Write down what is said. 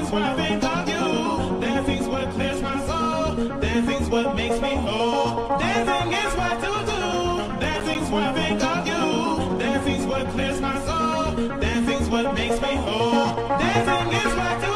Dancing's what I think of you. Dancing's what clears my soul. Dancing's what makes me whole. Dancing is what to do. Dancing's what I think of you. Dancing's what clears my soul. Dancing's what makes me whole. Dancing is what to do.